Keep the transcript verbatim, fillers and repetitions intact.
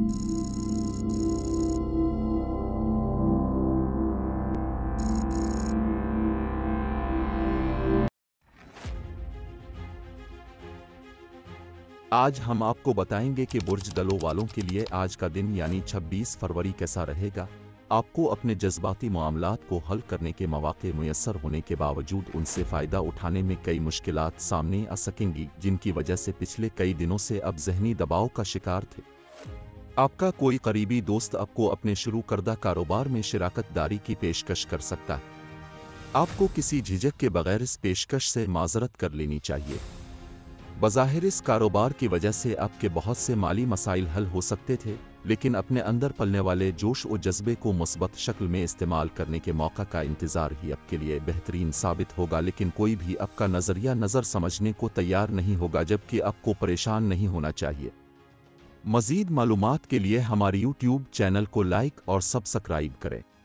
आज हम आपको बताएंगे कि बुर्ज दलों वालों के लिए आज का दिन यानी छब्बीस फरवरी कैसा रहेगा। आपको अपने जज्बाती मामलात को हल करने के मौके मुयस्सर होने के बावजूद उनसे फ़ायदा उठाने में कई मुश्किलात सामने आ सकेंगी, जिनकी वजह से पिछले कई दिनों से अब ज़हनी दबाव का शिकार थे। आपका कोई करीबी दोस्त आपको अपने शुरू करदा कारोबार में शिराकत दारी की पेशकश कर सकता है। आपको किसी झिझक के बगैर इस पेशकश से माजरत कर लेनी चाहिए। बज़ाहिर इस कारोबार की वजह से आपके बहुत से माली मसाइल हल हो सकते थे, लेकिन अपने अंदर पलने वाले जोश और जज्बे को मुस्बत शक्ल में इस्तेमाल करने के मौका का इंतज़ार ही आपके लिए बेहतरीन साबित होगा। लेकिन कोई भी आपका नज़रिया नज़र समझने को तैयार नहीं होगा, जबकि आपको परेशान नहीं होना चाहिए। मज़ीद मालूमात के लिए हमारे यूट्यूब चैनल को लाइक और सब्सक्राइब करें।